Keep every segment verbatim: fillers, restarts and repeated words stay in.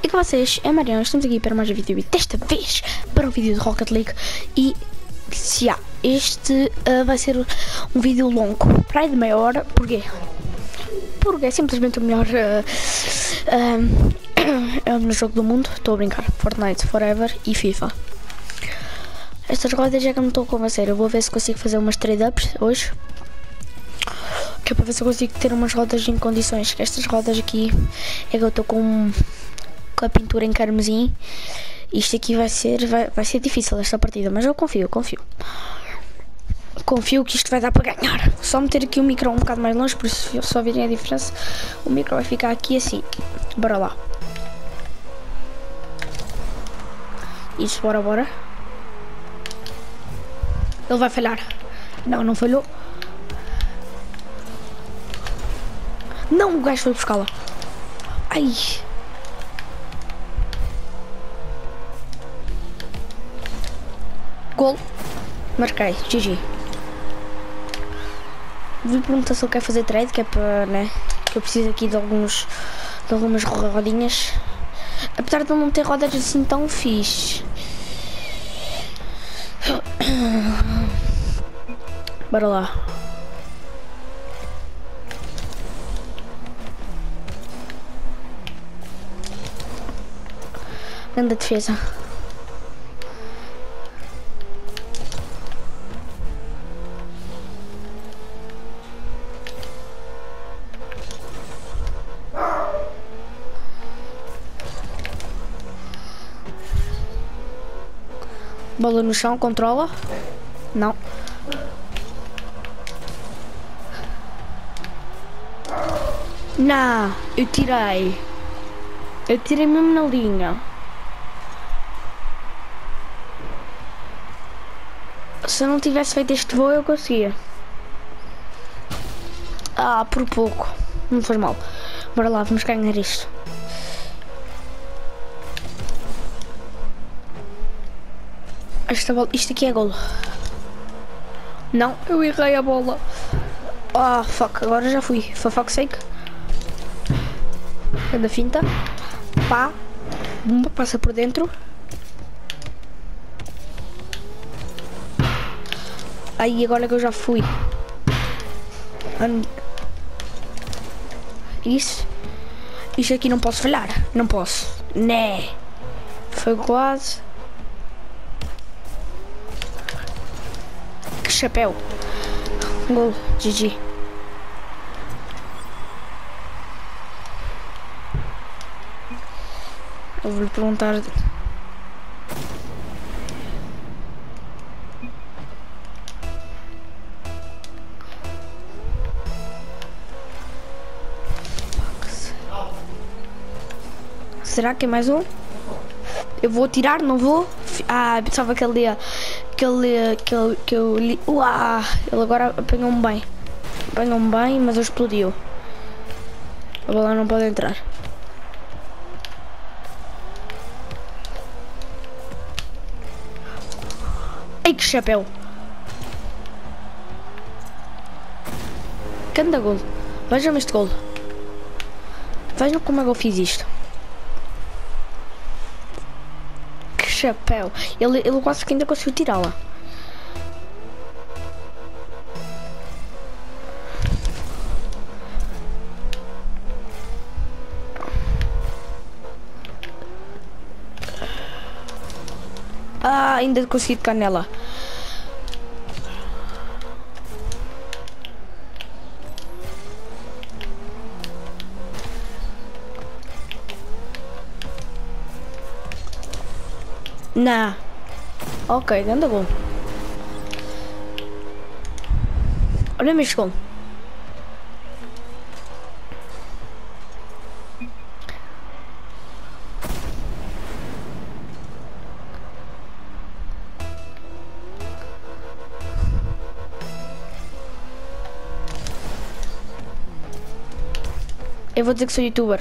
E com vocês, é Mariana, estamos aqui para mais um vídeo e desta vez para um vídeo de Rocket League. E se há, este uh, vai ser um vídeo longo, para aí de meia hora. Porquê? Porque é simplesmente o melhor uh, uh, é o melhor jogo do mundo. Estou a brincar, Fortnite Forever e FIFA. Estas rodas já que eu não estou a convencer. Eu vou ver se consigo fazer umas trade-ups hoje, que é para ver se eu consigo ter umas rodas em condições. Que estas rodas aqui é que eu estou com, com a pintura em carmesim. Isto aqui vai ser, vai, vai ser difícil esta partida, mas eu confio, confio. Confio que isto vai dar para ganhar. Só meter aqui o micro um bocado mais longe, por isso só virem a diferença. O micro vai ficar aqui assim. Bora lá. Isso, bora, bora. Ele vai falhar. Não, não falhou. Não, o gajo foi buscá-la. Ai. Gol. Marquei. G G. Vou perguntar se ele quer fazer trade, que é para, né? Que eu preciso aqui de alguns, de algumas rodinhas. Apesar de ele não ter rodas assim tão fixe. Bora lá. Grande defesa. Bola no chão, controla. Não. Não, eu tirei. Eu tirei mesmo na linha. Se eu não tivesse feito este voo, eu conseguia. Ah, por pouco. Não faz mal. Bora lá, vamos ganhar isto. Esta bola, isto aqui é golo. Não, eu errei a bola. Ah, fuck, agora já fui. For fuck's sake. Da finta. Pá. Bumba, passa por dentro. Aí, agora que eu já fui. Isso. Isto aqui não posso falhar. Não posso. Né. Foi quase. Que chapéu. Gol. G G. Eu vou lhe perguntar. Será que é mais um? Eu vou tirar, não vou? Ah, pensava que ele ia. Que ele que ele que eu li. Uau! Ele agora apanhou-me bem. Apanhou-me bem, mas eu explodiu. A bola não pode entrar. Ai, que chapéu! Canda golo. Vejam este golo. Vejam como é que eu fiz isto. Que chapéu! Ele, ele quase que ainda conseguiu tirá-la. Ah, ainda consegui tocar nela. Nah. Ok, anda bom. Olha-me este gol. Eu vou dizer que sou youtuber.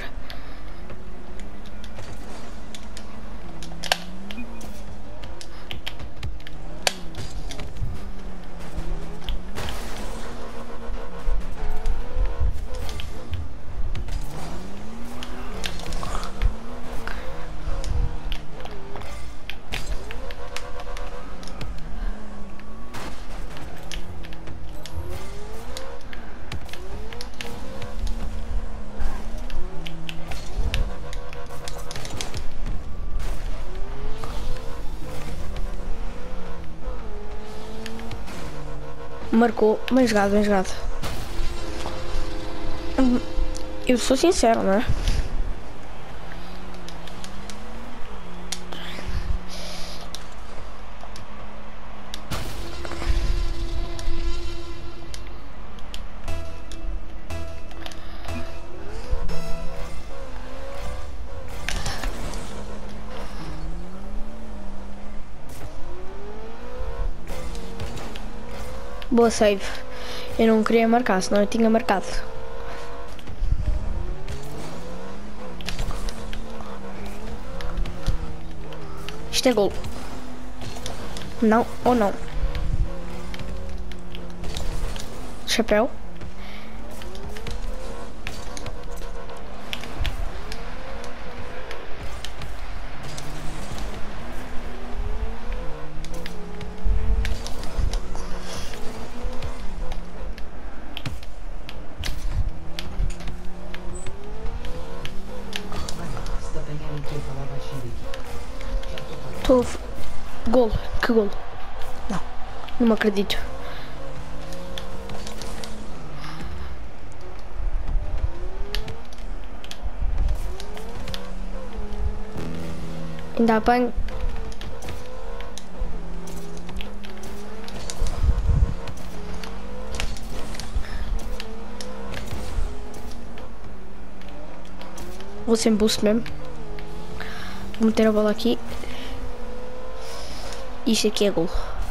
Marcou. Bem jogado, bem jogado. Eu sou sincero, não é? Boa save. Eu não queria marcar, senão eu tinha marcado. Isto é gol. Não ou não. Chapéu. Tô... Gol. Que gol? Não. Não me acredito. Ainda apanho. Vou sem boost mesmo. Vou meter a bola aqui. Isto aqui é gol.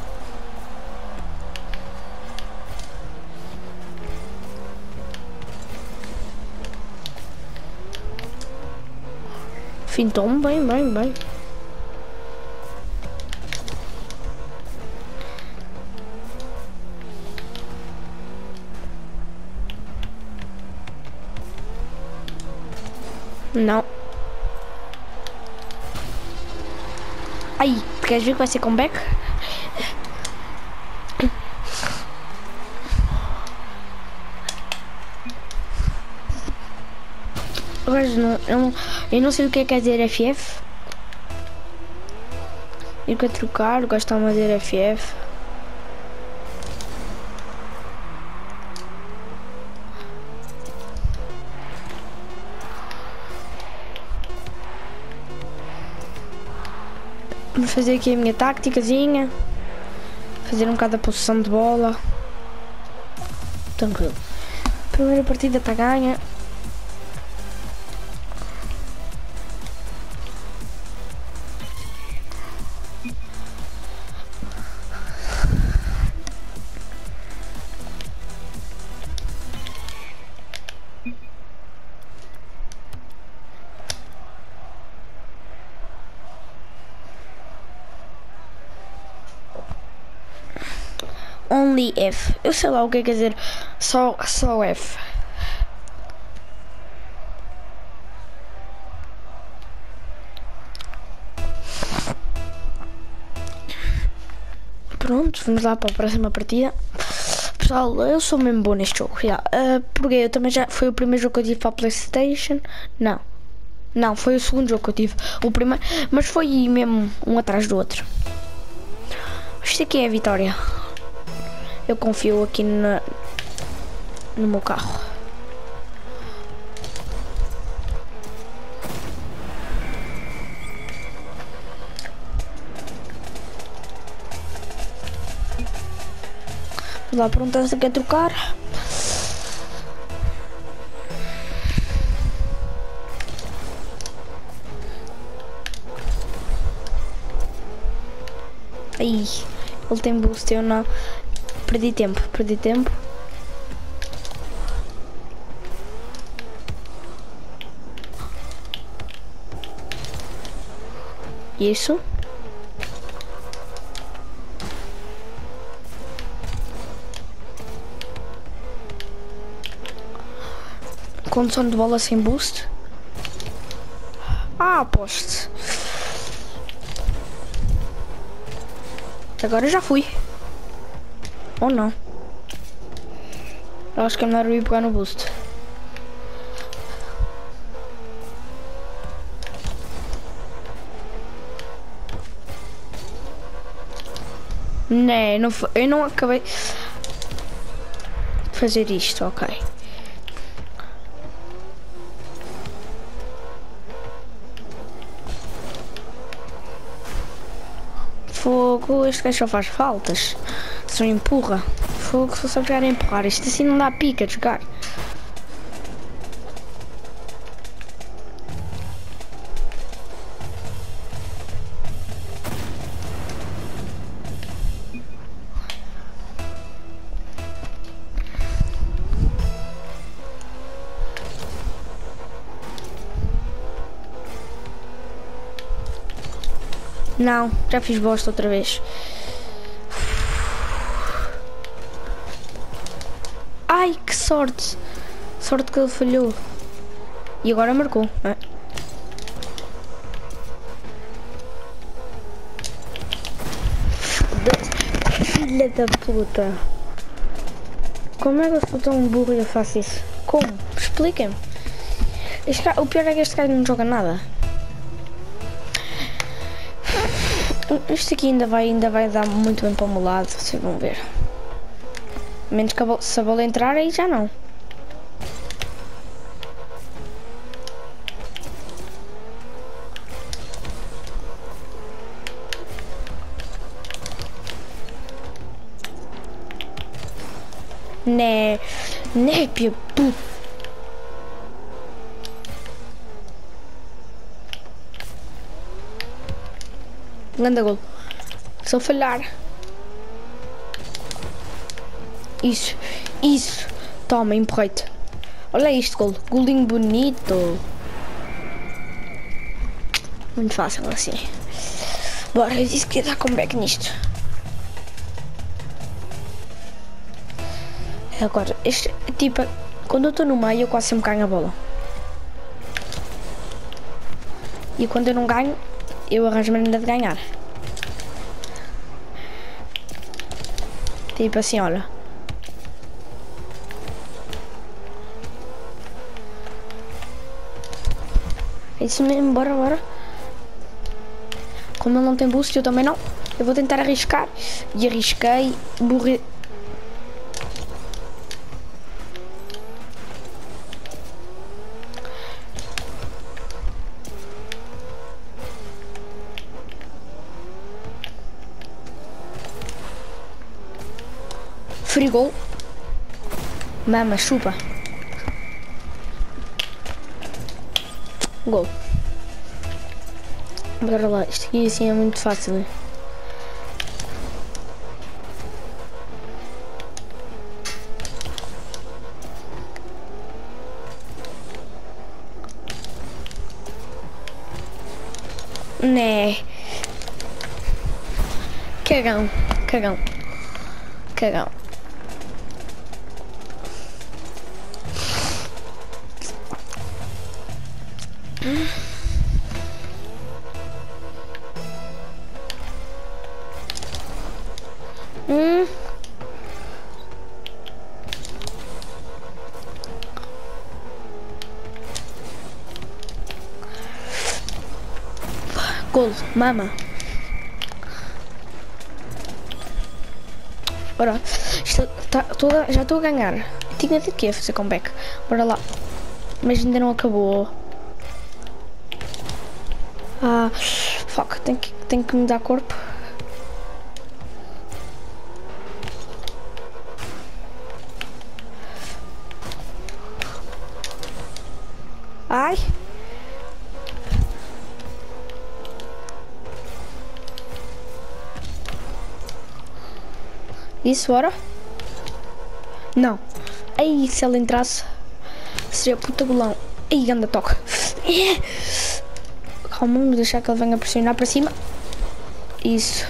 Fintou-me bem, bem, bem. Não. Ai, queres ver que vai ser comeback? Agora não, eu, não, eu não sei o que é que quer dizer F F. Eu quero trocar, o gajo está-me a dizer F F. Vamos fazer aqui a minha táticazinha. Fazer um bocado a posição de bola. Tranquilo. Primeira partida está ganha. Only F. Eu sei lá o que quer dizer. Só, só F. Pronto, vamos lá para a próxima partida. Pessoal, eu sou mesmo bom neste jogo. Yeah. Uh, porque eu também já. Foi o primeiro jogo que eu tive para a PlayStation. Não. Não, foi o segundo jogo que eu tive. O primeiro. Mas foi mesmo um atrás do outro. Isto aqui é a vitória. Eu confio aqui na, no meu carro. Vamos lá, pronto, se quer trocar. Aí, ele tem boost, eu não. Perdi tempo, perdi tempo. Isso. Condução de bola sem boost. Ah, poste. Agora já fui. Ou não? Eu acho que é melhor eu ir pegar no boost. Né, não foi, eu não acabei. fazer isto, ok. Fogo, este gajo só faz faltas. Só empurra. Fogo, só sabe jogar a empurrar. Isto assim não dá pica de jogar. Não, já fiz bosta outra vez. Ai, que sorte. Sorte que ele falhou. E agora marcou, não é? Filha da puta. Como é que eu sou tão burro e eu faço isso? Como? Expliquem-me. O pior é que este cara não joga nada. Isto aqui ainda vai, ainda vai dar muito bem para o meu lado, vocês vão ver. Menos que a bola, se a bola entrar, aí já não. Né, népia, puta. Grande gol. Se eu falhar. Isso, isso. Toma, empurrei-te. Olha isto, gol. Golinho bonito. Muito fácil assim. Bora, eu disse que ia dar comeback nisto. Agora, este tipo, quando eu estou no meio, eu quase sempre ganho a bola. E quando eu não ganho, eu arranjo maneira de ganhar. Tipo assim, olha. É isso mesmo, bora, bora. Como ele não tem boost, eu também não. Eu vou tentar arriscar. E arrisquei, burrei. Frigol. Mama, chupa. Gol. Bora lá, isto aqui assim é muito fácil. Né. Cagão, cagão, cagão. Hum. Gol, mama. Ora, isto tá, toda, já estou a ganhar. Tinha de quê fazer comeback? Bora lá. Mas ainda não acabou. Ah, fuck, tenho que, tenho que mudar corpo. Ai. Isso, ora? Não. Aí, se ela entrasse, seria puta golão. Aí, anda, toca. Calma, vamos deixar que ele venha pressionar para cima. Isso.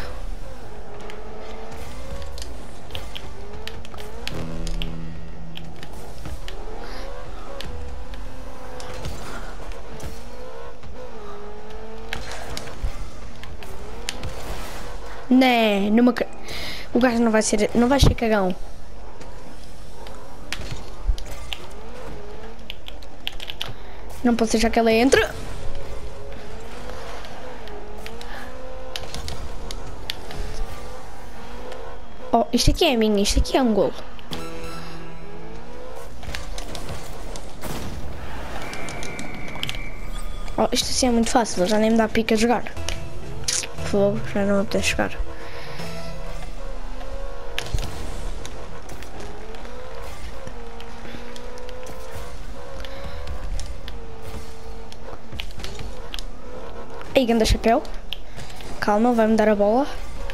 Né, numa... O gajo não vai ser, não vai ser cagão. Não pode deixar que ela entre. Oh, isto aqui é minha, isto aqui é um golo. Oh, isto assim é muito fácil, já nem me dá pica a jogar. Fogo, já não me apetece jogar. Aí, ganda chapéu. Calma, vai-me dar a bola.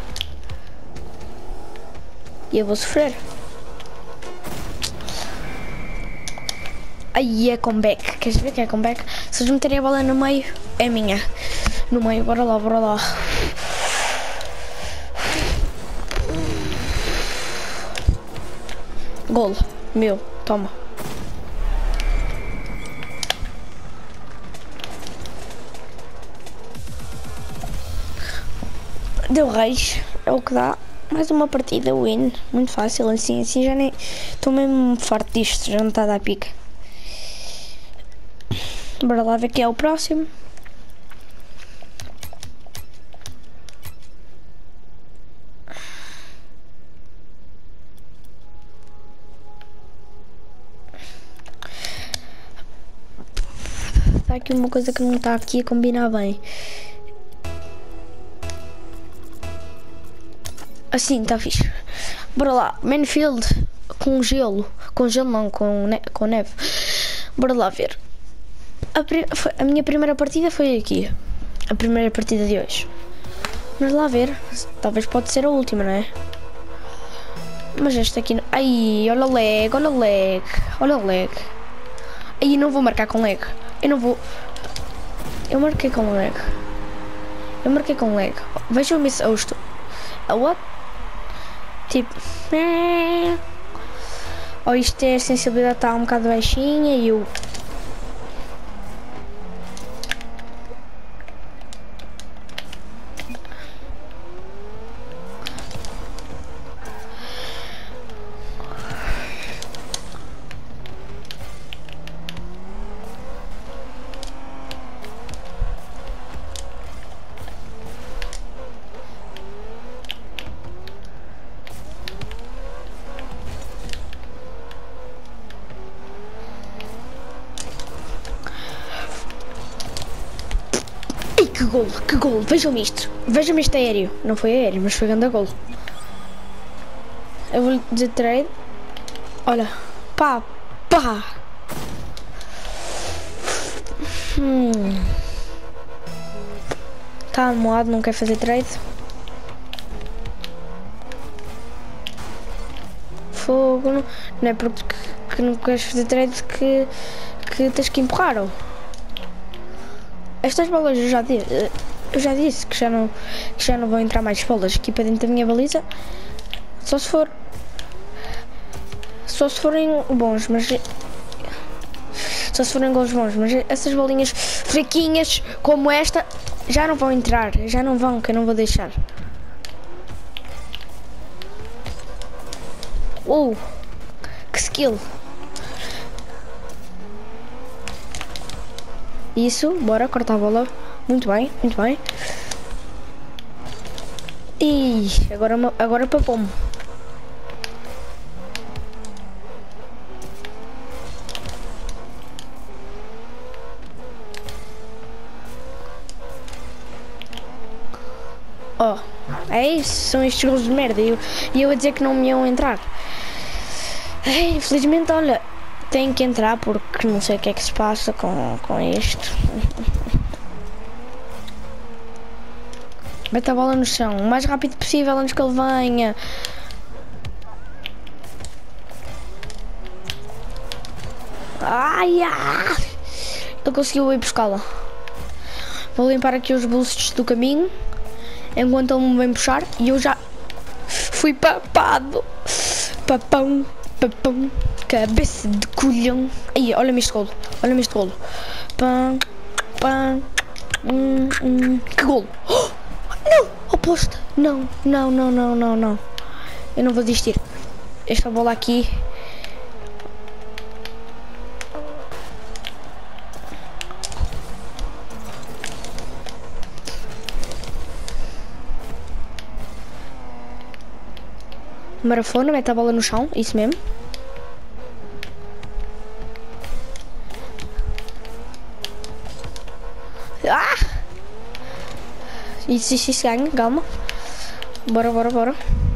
E eu vou sofrer. Aí é comeback. Queres ver que é comeback? Se eles meterem a bola no meio, é minha. No meio, bora lá, bora lá. Golo. Meu, toma. Deu reis, é o que dá. Mais uma partida win, muito fácil, assim, assim já nem... Estou mesmo farto disto, já não está a dar pica. Bora lá ver quem é o próximo. Está aqui uma coisa que não está aqui a combinar bem. Assim, está fixe. Bora lá, Manfield com gelo. Com gelo não, com, ne com neve. Bora lá ver. A, a minha primeira partida foi aqui. A primeira partida de hoje. Vamos lá ver. Talvez pode ser a última, não é? Mas esta aqui não... Ai, olha o lag, olha o lag. Olha o lag. Aí não vou marcar com lag. Eu não vou... Eu marquei com lag. Eu marquei com lag. Vejam-me se eu estou... A what? Tipo... Ou isto é a sensibilidade está um bocado baixinha e eu... Que golo, que golo, vejam-me isto, vejam-me este aéreo, não foi aéreo, mas foi grande golo. Eu vou dizer trade, olha, pá, pá. Hum. Tá moado, não quer fazer trade. Fogo, não, não é porque que não queres fazer trade que, que tens que empurrar, ou? Estas bolas eu já disse, eu já disse que já não, que já não vão entrar mais bolas aqui para dentro da minha baliza. Só se for, só se forem bons, mas só se forem gols bons, mas essas bolinhas fraquinhas como esta já não vão entrar, já não vão, que eu não vou deixar. Uh, que skill! Isso, bora cortar a bola. Muito bem, muito bem. E agora, agora papou-me. Oh, é isso, são estes gols de merda. E eu, eu a dizer que não me iam entrar. Ei, infelizmente, olha, tenho que entrar porque não sei o que é que se passa com, com isto. Mete a bola no chão, o mais rápido possível antes que ele venha. Ai, ai. Ele conseguiu ir buscá-la. Vou limpar aqui os bolsos do caminho enquanto ele me vem puxar e eu já fui papado. Papão, papão, cabeça de colhão. Aí, olha-me este golo, olha-me este golo. Pam, pam, hum, hum. Que golo! Oh, não, oposto. Não, não, não, não, não, não. Eu não vou desistir. Esta bola aqui. Marafona, mete a bola no chão, isso mesmo. Isso, isso, isso ganha, calma. Bora, bora, bora.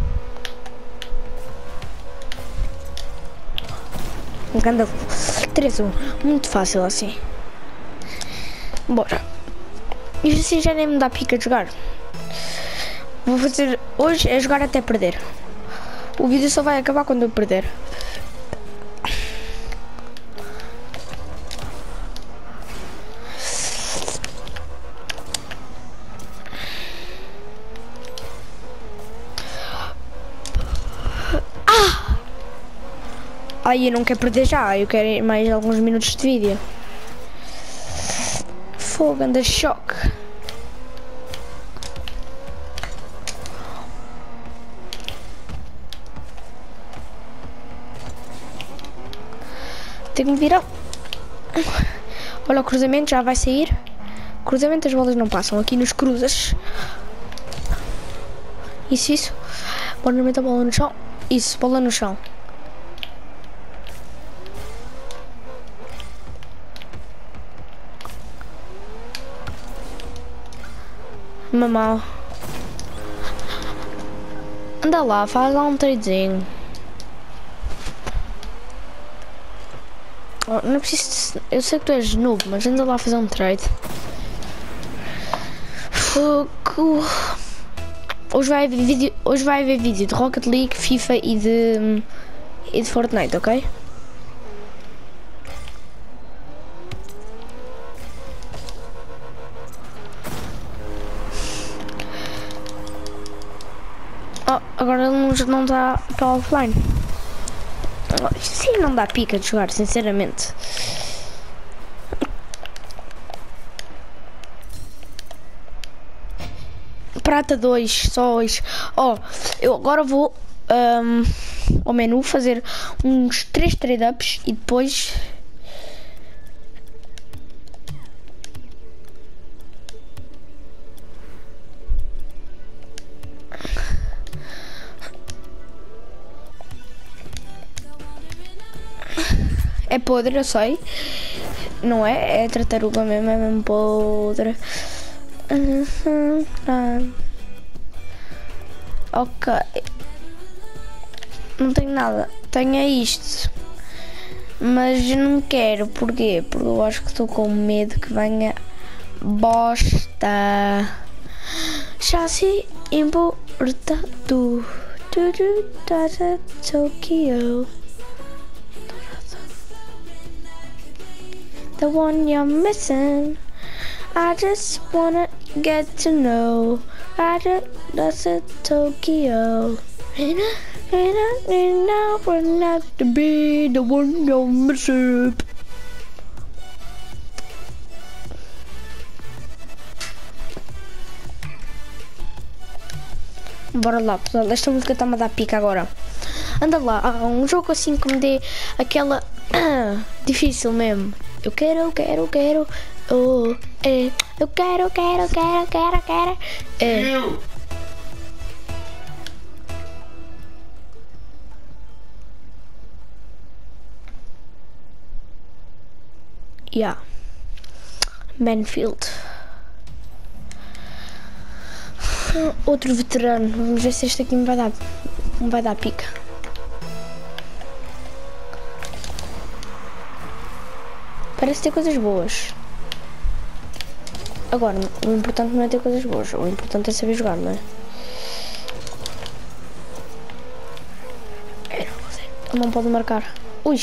Um grande três a um. Muito fácil assim. Bora. Isto assim já nem me dá pica de jogar. Vou fazer hoje é jogar até perder. O vídeo só vai acabar quando eu perder. Ah! Ai, eu não quero perder já. Eu quero mais alguns minutos de vídeo. Fogo, anda choque. Tenho que me virar. Olha, o cruzamento já vai sair. Cruzamento, as bolas não passam. Aqui nos cruzas. Isso, isso. Bora meter a bola no chão. Isso, bola no chão. Mamão. Anda lá, faz lá um tradezinho. Oh, não preciso. Eu sei que tu és noob, mas anda lá a fazer um trade. Fogo. Hoje vai haver vídeo, hoje vai haver vídeo de Rocket League, FIFA e de e de Fortnite, ok? Oh, agora ele não está tá offline. Sim, não dá pica de jogar, sinceramente. Prata dois, só dois. Ó, oh, eu agora vou um, ao menu fazer uns três trade-ups e depois... É podre, eu sei. Não é? É tartaruga mesmo, é mesmo podre. Ok. Não tenho nada. Tenho é isto. Mas não quero. Porquê? Porque eu acho que estou com medo que venha bosta. Chassi importado. Tokyo. The one you're missing. I just wanna get to know. I just that's a Tokyo. And I, and I, and I would like to be the one you're missing. Bora lá, pessoal. Esta música está-me a dar pica agora. Anda lá, há um jogo assim que me dê aquela difícil mesmo. Eu quero, eu quero, eu quero, oh, é. Eu quero, quero, quero, quero, quero, é. Yeah. Manfield. Outro veterano. Vamos ver se este aqui me vai dar, me vai dar pica. Parece ter coisas boas. Agora, o importante não é ter coisas boas. O importante é saber jogar, não é? Ele não pode marcar. Ui!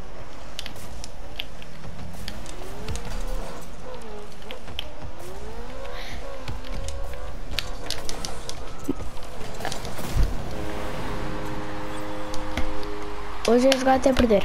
Hoje é jogar até perder.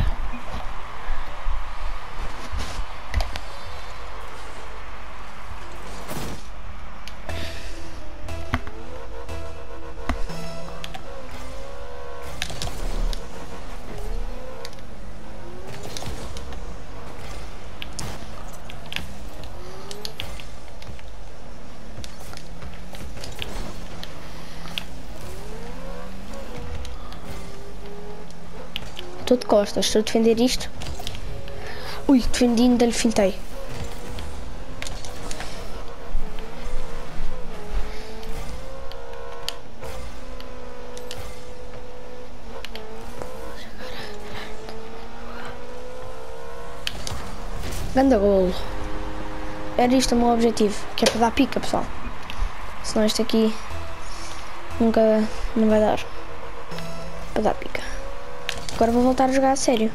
Estou de costas, estou a defender isto. Ui, defendi, ainda lhe fintei. Ganda golo. Era isto o meu objetivo, que é para dar pica, pessoal. Senão isto aqui nunca não vai dar para dar pica. Agora vou voltar a jogar a sério.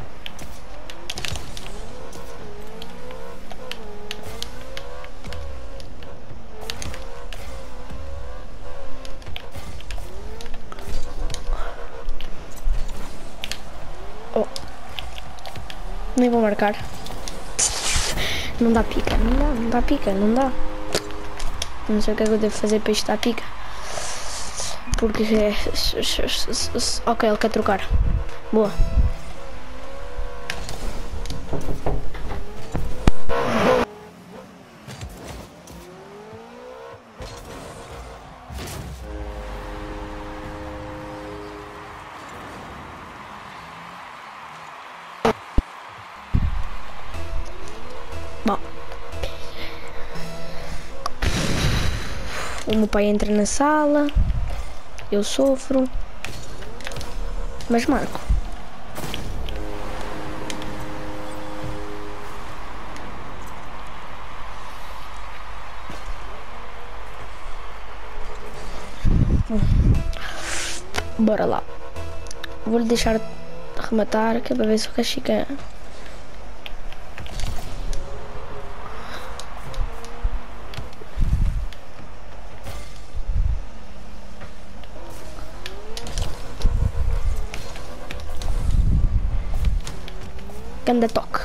Oh. Nem vou marcar. Não dá pica, não dá, não dá pica, não dá. Não sei o que é que eu devo fazer para isto dar pica. Porque é... Ok, ele quer trocar. Boa. Bom. O meu pai entra na sala. Eu sofro. Mas marco. Bora lá. Vou-lhe deixar rematar, que é para ver se o gajo fica... Ganda toque.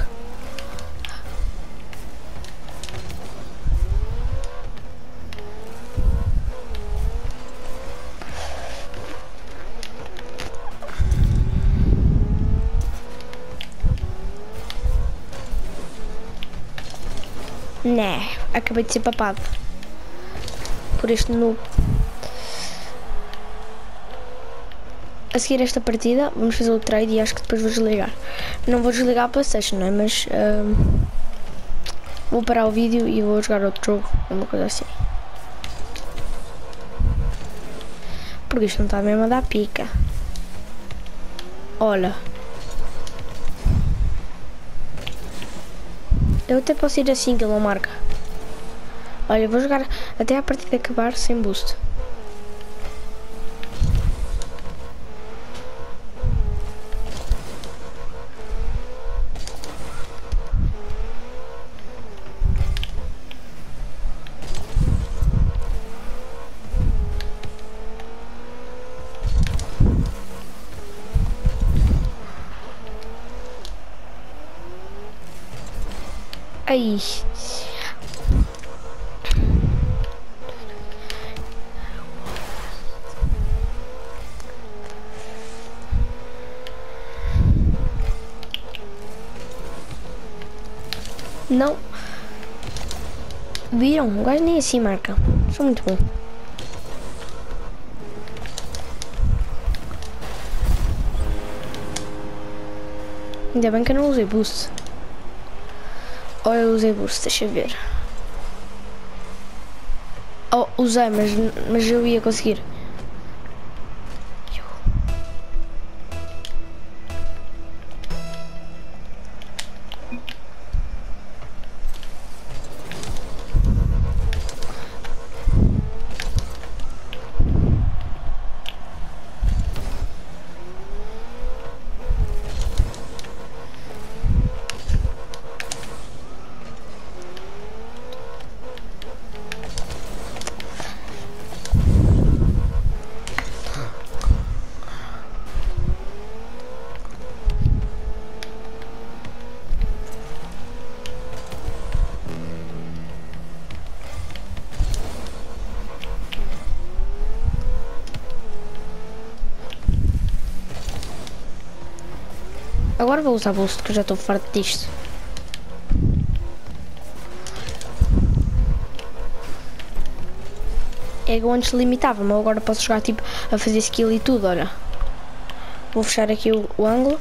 Né, acabei de ser papado por este noob. A seguir esta partida vamos fazer o trade e acho que depois vou desligar. Não vou desligar a PlayStation, não é? Mas um, vou parar o vídeo e vou jogar outro jogo, uma coisa assim. Porque isto não está mesmo a dar pica. Olha. Eu até posso ir assim que ele não marca. Olha, eu vou jogar até a partida acabar sem boost. Aí. Não. Viram? O gajo nem assim marca. Sou muito bom. Ainda bem que eu não usei boost. Ou eu usei boost, deixa eu ver. Oh, usei, mas, mas eu ia conseguir. Agora vou usar boost, que eu já estou farto disto. É que eu antes limitava, mas agora posso jogar tipo a fazer skill e tudo, olha. Vou fechar aqui o, o ângulo.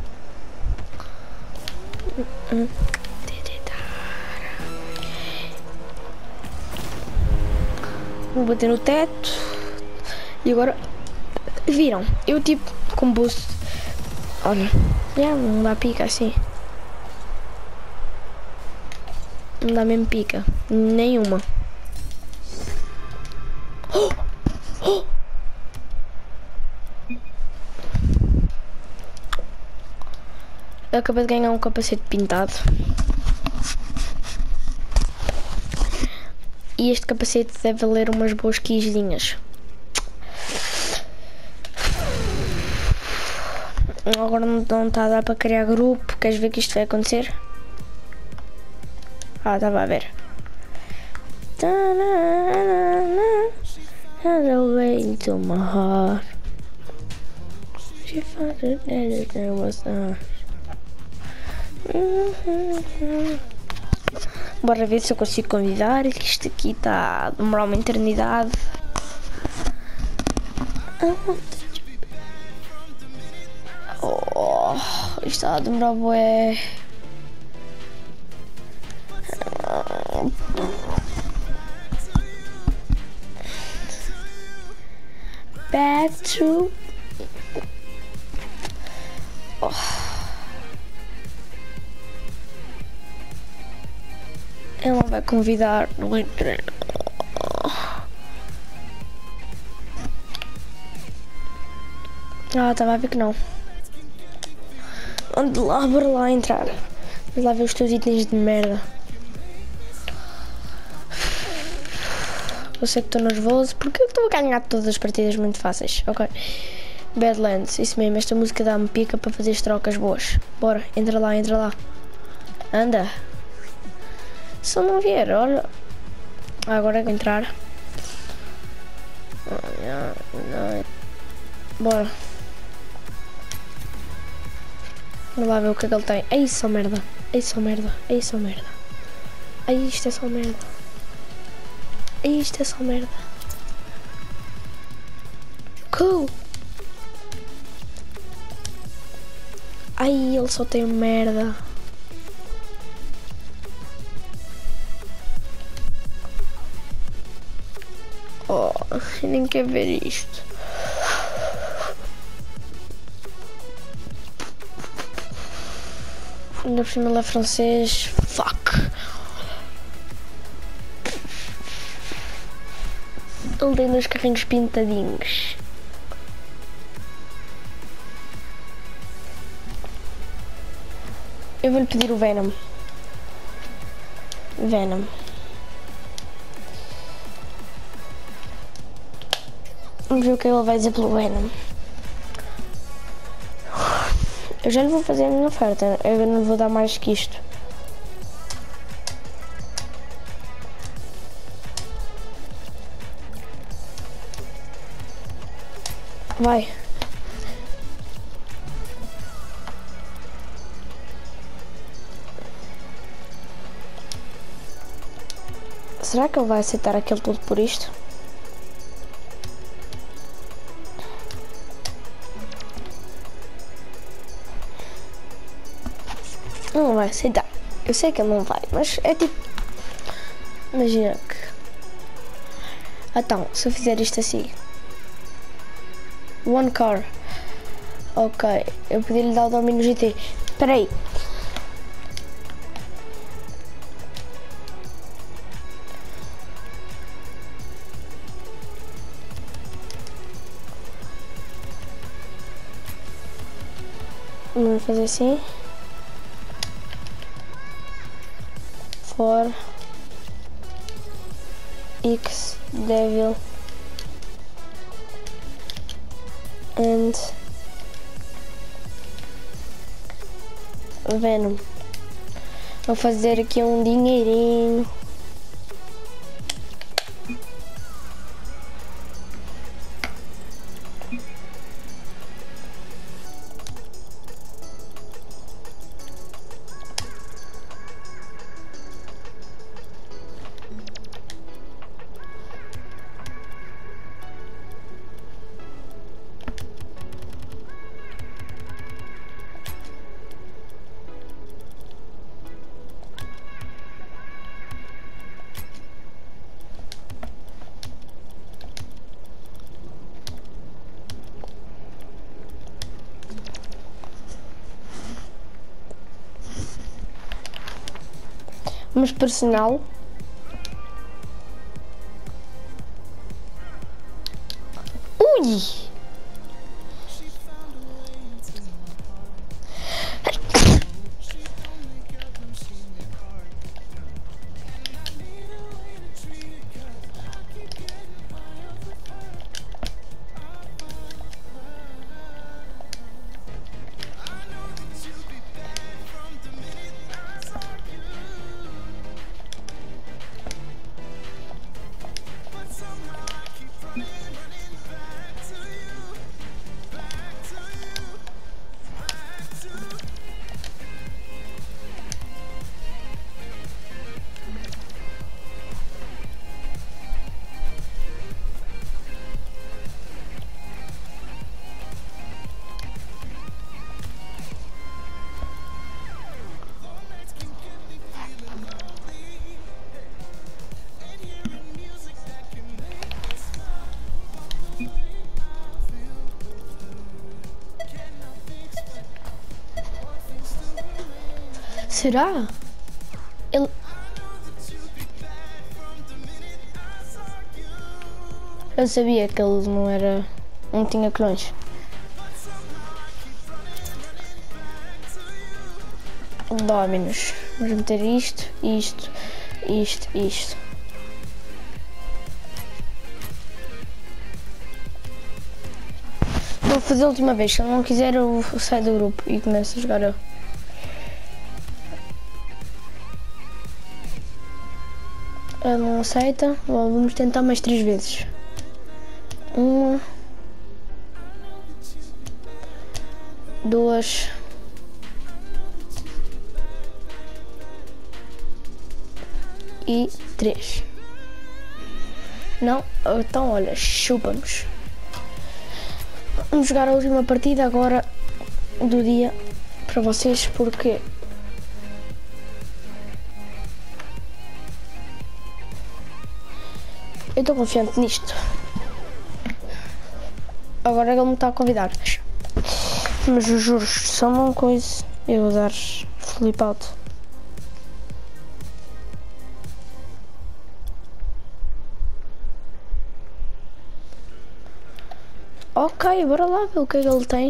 Vou bater no teto. E agora, viram? Eu tipo com boost. Olha, já não dá pica assim. Não dá mesmo pica. Nenhuma. Oh! Oh! Eu acabei de ganhar um capacete pintado. E este capacete deve valer umas boas quinzinhas. Agora não está a dar para criar grupo. Queres ver que isto vai acontecer? Ah, estava a ver. Away into my heart. She found it that there was not. Bora ver se eu consigo convidar. Isto aqui está a demorar uma eternidade. Oh, isto está a demorar bué. Back to. Oh. Ela vai convidar no treino. Ah, estava a ver que não. Ande lá, bora lá entrar. Vamos lá ver os teus itens de merda. Eu sei que estou nervoso porque eu estou a ganhar todas as partidas muito fáceis. Ok. Badlands, isso mesmo, esta música dá-me pica para fazer as trocas boas. Bora, entra lá, entra lá. Anda. Se eu não vier, olha. Agora é que entrar. Bora. Vamos lá ver o que é que ele tem. Ei, só merda. Ei, só merda. Ei, só merda. Ei, isto é só merda. Ei, isto é só merda. Cool. Ai, ele só tem merda. Oh, eu nem quero ver isto. Ainda por cima ele é francês. Fuck. Ele tem dois carrinhos pintadinhos. Eu vou-lhe pedir o Venom. Venom. Vamos ver o que ele vai dizer pelo Venom. Eu já lhe vou fazer a minha oferta. Eu não vou dar mais que isto. Vai. Será que ele vai aceitar aquele tudo por isto? Não vai aceitar. Eu sei que ele não vai, mas é tipo... Imagina que... Então, se eu fizer isto assim... One car. Ok, eu podia lhe dar o domínio G T. Espera aí. Vamos fazer assim. For X Devil and Venom. Vou fazer aqui um dinheirinho. Mas personal. Ui! Será? Ele... Eu sabia que ele não era... não tinha clones. Dominus. Vamos meter isto, isto, isto, isto. Vou fazer a última vez. Se ele não quiser, eu saio do grupo e começo a jogar eu. Ele não aceita. Bom, vamos tentar mais três vezes. Uma. Duas. E três. Não? Então olha, chupamos. Vamos jogar a última partida agora do dia para vocês, porque eu estou confiante nisto. Agora ele me está a convidar. Mas os juros são uma coisa. Eu vou dar flip out. Ok, bora lá ver o que é que ele tem.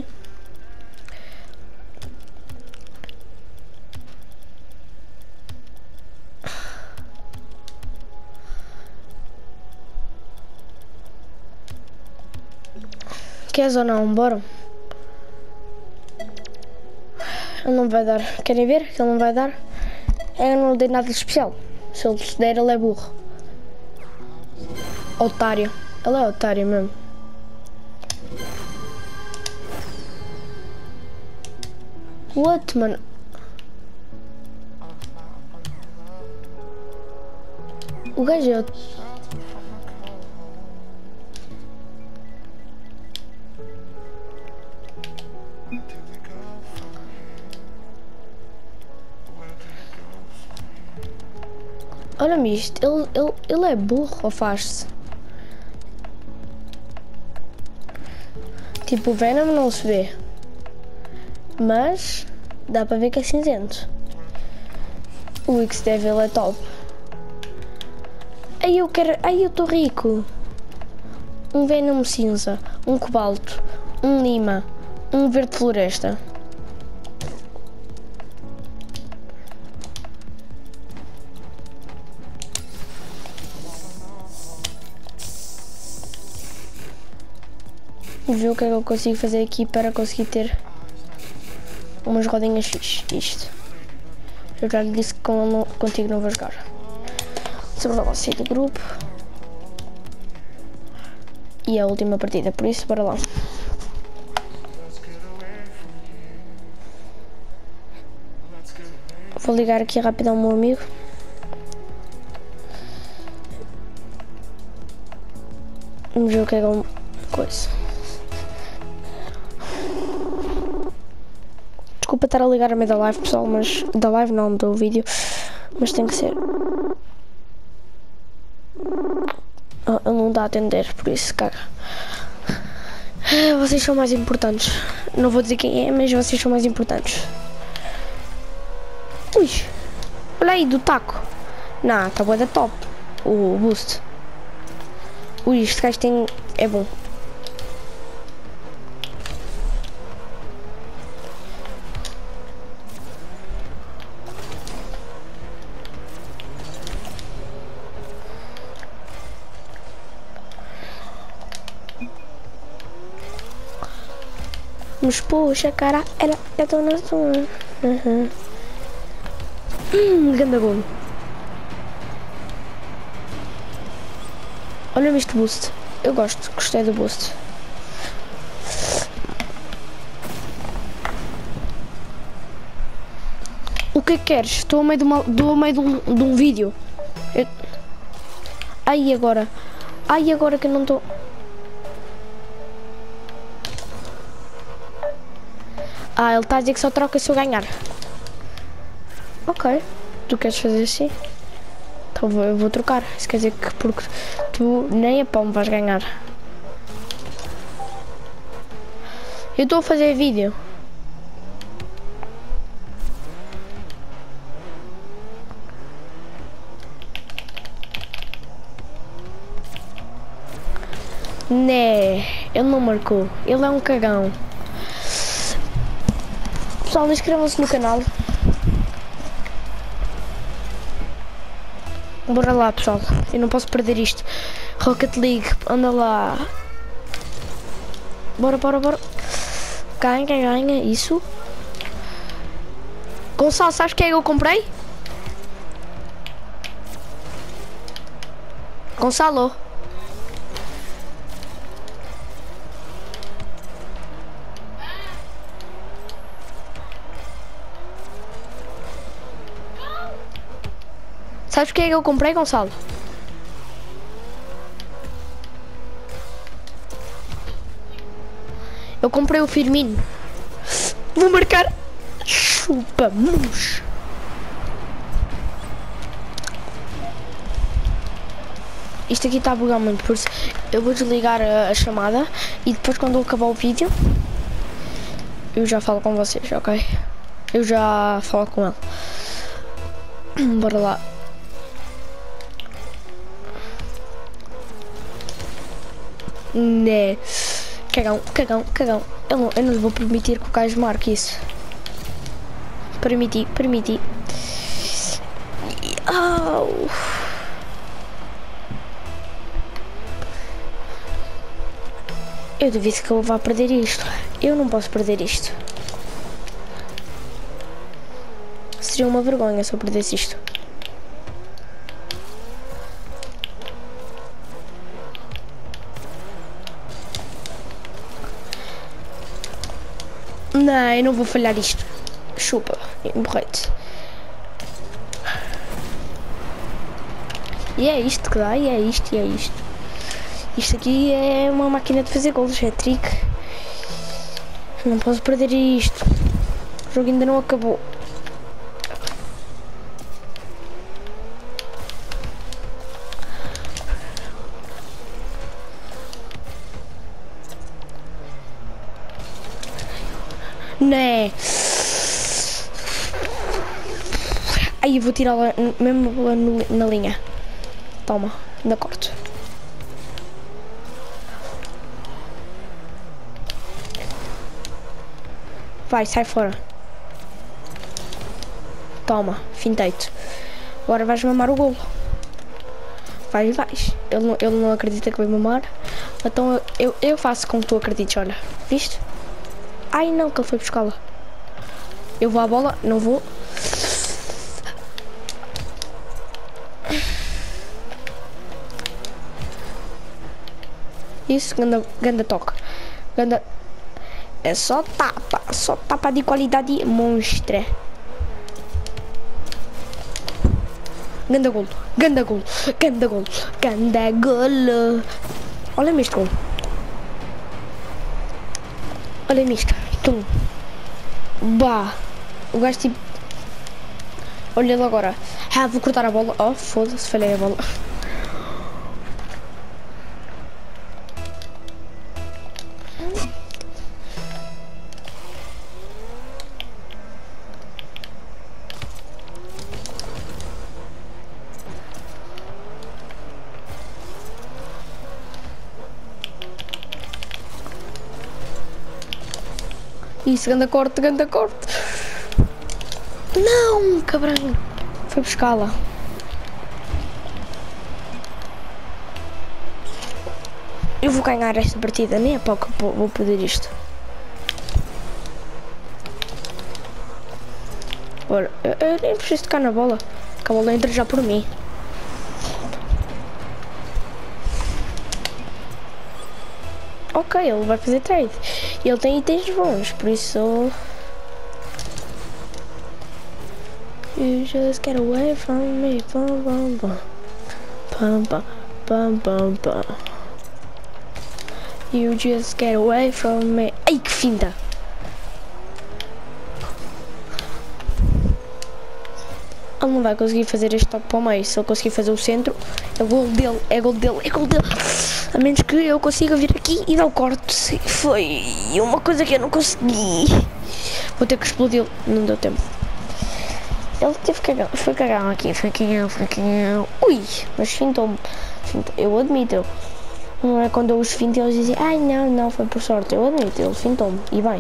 Queres ou não? Bora. Ele não vai dar. Querem ver que ele não vai dar? Eu não dei nada de especial. Se ele se der, ele é burro. Otário. Ele é otário mesmo. What, mano? O gajo é... Olha-me isto, ele, ele, ele é burro ou faz-se? Tipo, o Venom não se vê. Mas dá para ver que é cinzento. O X-Devil é top. Aí eu quero... Aí eu estou rico. Um Venom cinza, um cobalto, um lima, um verde floresta. Vou ver o que é que eu consigo fazer aqui para conseguir ter umas rodinhas fixe. Isto. Eu já lhe disse que com, não, contigo não vou jogar. Sobre lá, sair do grupo. E a última partida, por isso bora lá. Vou ligar aqui rápido ao meu amigo. Vamos ver o que é que é coisa. Desculpa estar a ligar a meio da live, pessoal, mas da live não, do vídeo, mas tem que ser. Oh, ele não dá a atender, por isso caga. Vocês são mais importantes. Não vou dizer quem é, mas vocês são mais importantes. Ui, olha aí do taco. Não, tá bué da top. O boost. Ui, este gajo tem... é bom. Mas puxa, cara, ela é dona sua. Uhum. Hum, ganda golo. Olha-me este boost. Eu gosto, gostei do boost. O que é que queres? Estou a meio de, uma, do, a meio de, um, de um vídeo. Eu... Ai, agora. Ai, agora que eu não estou... Ah, ele está a dizer que só troca se eu ganhar. Ok. Tu queres fazer assim? Então eu vou trocar. Isso quer dizer que porque tu nem a pão me vais ganhar. Eu estou a fazer vídeo. Né, ele não marcou. Ele é um cagão. Pessoal, inscrevam-se no canal. Bora lá, pessoal. Eu não posso perder isto. Rocket League, anda lá. Bora, bora, bora. Ganha, ganha, isso. Gonçalo, sabes quem é que eu comprei? Gonçalo. Sabes quem é que eu comprei, Gonçalo? Eu comprei o Firmino. Vou marcar. Chupamos. Isto aqui está a bugar muito, por isso eu vou desligar a, a chamada e depois quando eu acabar o vídeo eu já falo com vocês, ok? Eu já falo com ele. Bora lá. Né. Cagão, cagão, cagão. Eu não, eu não vou permitir que o gajo marque isso. Permiti, permiti. Oh. Eu duvido que eu vá perder isto. Eu não posso perder isto. Seria uma vergonha se eu perdesse isto. Não, eu não vou falhar isto. Chupa, emborrei-te. E é isto que dá, e é isto, e é isto. Isto aqui é uma máquina de fazer golos, é trick. Não posso perder isto. O jogo ainda não acabou. Né? Aí eu vou tirá-la mesmo na linha. Toma, ainda corto. Vai, sai fora. Toma, fintei-te. Agora vais mamar o golo. Vais, vais. Ele não, ele não acredita que vai mamar. Então eu, eu, eu faço com que tu acredites, olha. Viste? Ai não, que ele foi buscá-la. Eu vou à bola, não vou. Isso, ganda, ganda toque. Ganda... É só tapa, só tapa de qualidade monstra. Ganda golo, ganda golo, ganda golo, ganda golo. Olha-me este golo. Olha-me isto. Tum. Bah. O gajo tipo... Olha ele agora. Ah, vou cortar a bola. Oh, foda-se, falhei a bola. Isso, ganda corte, ganda corte. Não, cabrão. Foi buscá-la. Eu vou ganhar esta partida, nem é para que vou poder isto. Ora, eu, eu nem preciso tocar na bola, que a bola entra já por mim. Ok, ele vai fazer trade. Ele tem itens bons, por isso... You just get away from me. Pum, pum, pum. Pum, pum, pum, pum, pum. You just get away from me. Ai, que finta! Ele não vai conseguir fazer este toque para o meio. Se ele conseguir fazer o centro, é gol dele, é gol dele, é gol dele. A menos que eu consiga vir aqui e dar o corte. Foi uma coisa que eu não consegui. Vou ter que explodir. Não deu tempo. Ele teve cagão, foi cagão aqui, foi cagão, foi cagão. Ui, mas fintou-me. Eu admito. Não é quando eu os finto eles dizem, ai não, não, foi por sorte. Eu admito, ele fintou-me. E bem.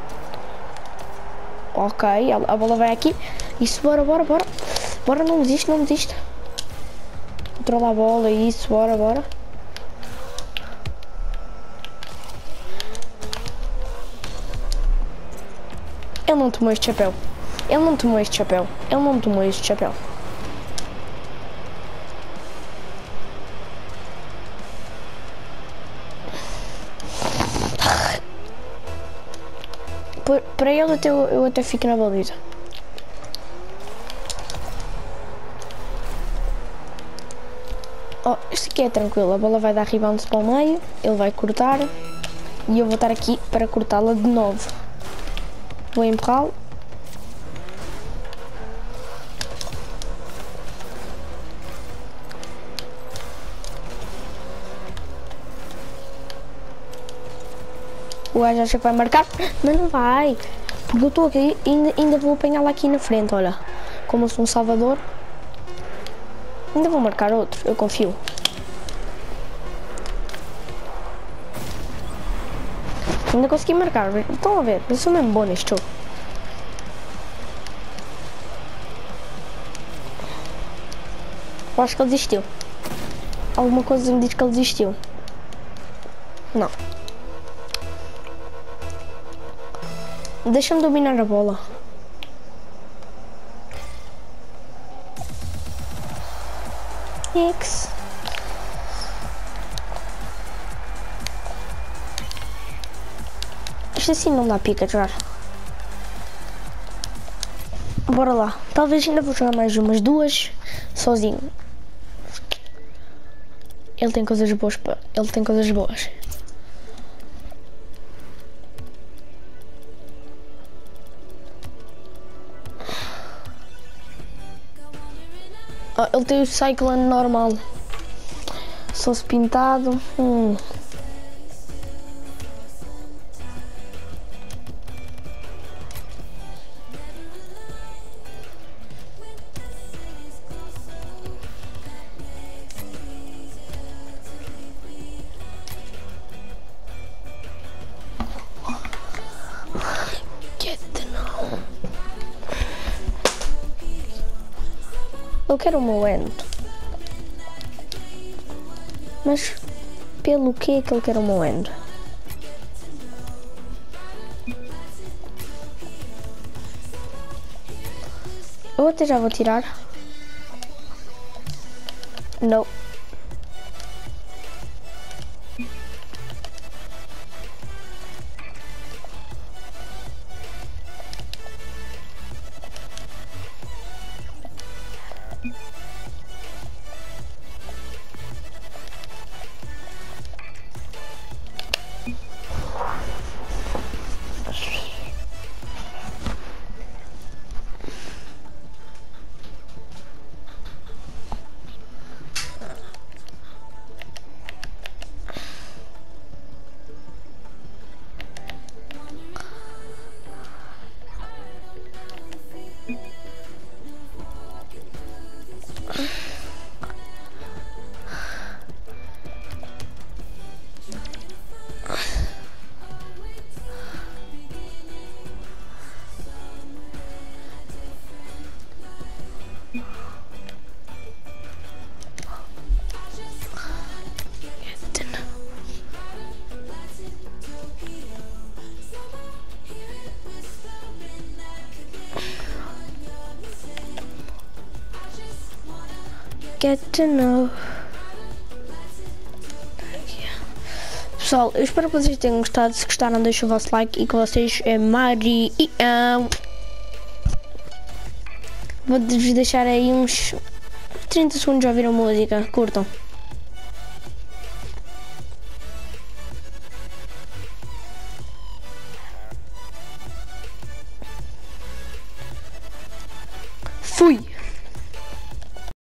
Ok, a, a bola vai aqui. Isso, bora, bora, bora. Bora, não desiste, não desiste. Controla a bola, isso, bora, bora. Ele não tomou este chapéu. Ele não tomou este chapéu. Ele não tomou este chapéu. Por, para ele até, eu até fico na baliza. Oh, isto aqui é tranquilo. A bola vai dar rebound para o meio. Ele vai cortar. E eu vou estar aqui para cortá-la de novo. Vou empurrá-lo. O gajo acha que vai marcar, mas não vai. Porque eu estou aqui e ainda, ainda vou apanhá-la aqui na frente, olha. Como eu sou um salvador. Ainda vou marcar outro, eu confio. Ainda consegui marcar, estão a ver, eu sou mesmo bom neste jogo. Eu acho que ele desistiu. Alguma coisa me diz que ele desistiu. Não. Deixa-me dominar a bola. X. Isto assim não dá pica jogar. Bora lá. Talvez ainda vou jogar mais umas duas sozinho. Ele tem coisas boas para. Ele tem coisas boas. Ah, ele tem o Cyclone normal. Só se pintado. Hum. Eu quero o meu end. Mas pelo que é que ele quer o meu end? Eu até já vou tirar. Não. get to know. Pessoal, eu espero que vocês tenham gostado. Se gostaram, deixem o vosso like e que vocês é Marião. Vou-vos deixar aí uns trinta segundos a ouvir a música. Curtam.